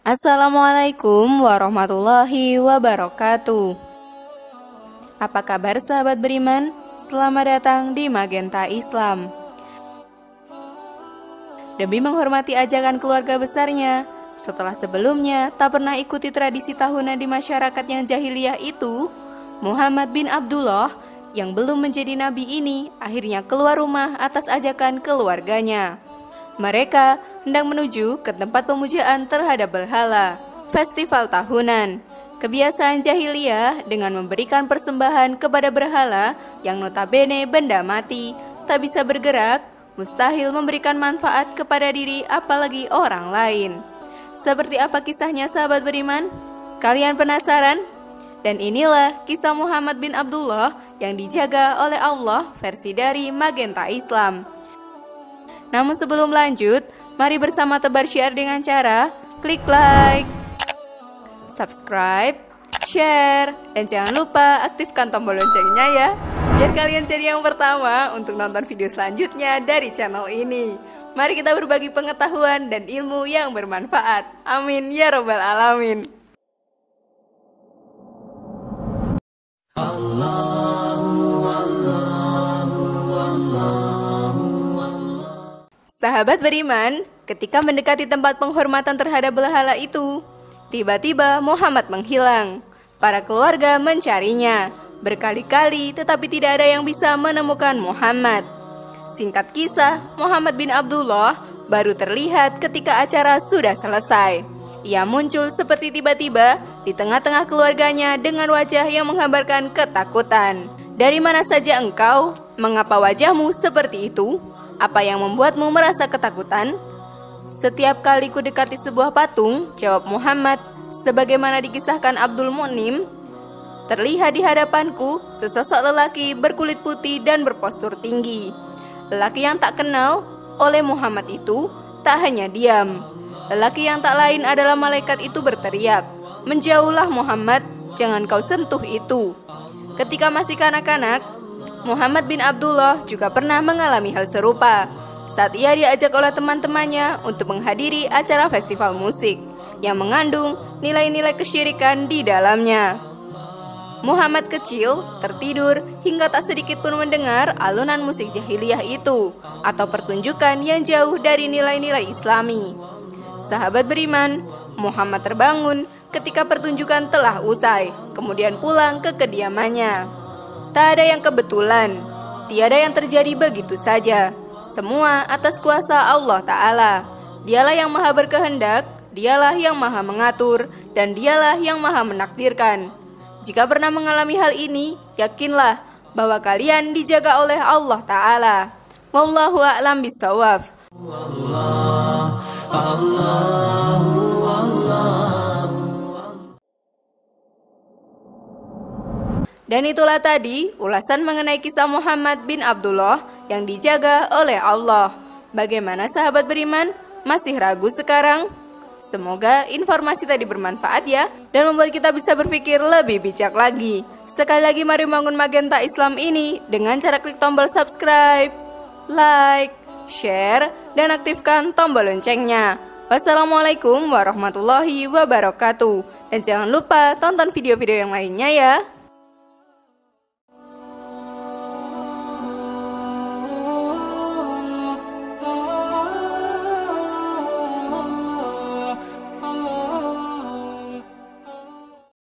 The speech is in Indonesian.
Assalamualaikum warahmatullahi wabarakatuh. Apa kabar sahabat beriman? Selamat datang di Magenta Islam. Demi menghormati ajakan keluarga besarnya, setelah sebelumnya tak pernah ikuti tradisi tahunan di masyarakat yang jahiliyah itu, Muhammad bin Abdullah yang belum menjadi nabi ini akhirnya keluar rumah atas ajakan keluarganya. Mereka hendak menuju ke tempat pemujaan terhadap berhala, festival tahunan. Kebiasaan jahiliyah dengan memberikan persembahan kepada berhala yang notabene benda mati, tak bisa bergerak, mustahil memberikan manfaat kepada diri apalagi orang lain. Seperti apa kisahnya sahabat beriman? Kalian penasaran? Dan inilah kisah Muhammad bin Abdullah yang dijaga oleh Allah versi dari Magenta Islam. Namun sebelum lanjut, mari bersama tebar syiar dengan cara klik like, subscribe, share, dan jangan lupa aktifkan tombol loncengnya ya, biar kalian jadi yang pertama untuk nonton video selanjutnya dari channel ini. Mari kita berbagi pengetahuan dan ilmu yang bermanfaat. Amin ya robbal alamin. Sahabat beriman, ketika mendekati tempat penghormatan terhadap berhala itu, tiba-tiba Muhammad menghilang. Para keluarga mencarinya berkali-kali, tetapi tidak ada yang bisa menemukan Muhammad. Singkat kisah, Muhammad bin Abdullah baru terlihat ketika acara sudah selesai. Ia muncul seperti tiba-tiba di tengah-tengah keluarganya dengan wajah yang menggambarkan ketakutan. "Dari mana saja engkau? Mengapa wajahmu seperti itu? Apa yang membuatmu merasa ketakutan?" "Setiap kali ku dekati sebuah patung," jawab Muhammad, "sebagaimana dikisahkan Abdul Munim, terlihat di hadapanku sesosok lelaki berkulit putih dan berpostur tinggi." Lelaki yang tak kenal oleh Muhammad itu tak hanya diam. Lelaki yang tak lain adalah malaikat itu berteriak, "Menjauhlah Muhammad, jangan kau sentuh itu." Ketika masih kanak-kanak, Muhammad bin Abdullah juga pernah mengalami hal serupa saat ia diajak oleh teman-temannya untuk menghadiri acara festival musik yang mengandung nilai-nilai kesyirikan di dalamnya. Muhammad kecil tertidur hingga tak sedikit pun mendengar alunan musik jahiliyah itu atau pertunjukan yang jauh dari nilai-nilai Islami. Sahabat beriman, Muhammad terbangun ketika pertunjukan telah usai, kemudian pulang ke kediamannya. Tak ada yang kebetulan, tiada yang terjadi begitu saja. Semua atas kuasa Allah Ta'ala. Dialah yang maha berkehendak, dialah yang maha mengatur, dan dialah yang maha menakdirkan. Jika pernah mengalami hal ini, yakinlah bahwa kalian dijaga oleh Allah Ta'ala. Wallahu a'lam bishawab. Dan itulah tadi ulasan mengenai kisah Muhammad bin Abdullah yang dijaga oleh Allah. Bagaimana sahabat beriman? Masih ragu sekarang? Semoga informasi tadi bermanfaat ya, dan membuat kita bisa berpikir lebih bijak lagi. Sekali lagi mari bangun Magenta Islam ini dengan cara klik tombol subscribe, like, share, dan aktifkan tombol loncengnya. Wassalamualaikum warahmatullahi wabarakatuh. Dan jangan lupa tonton video-video yang lainnya ya.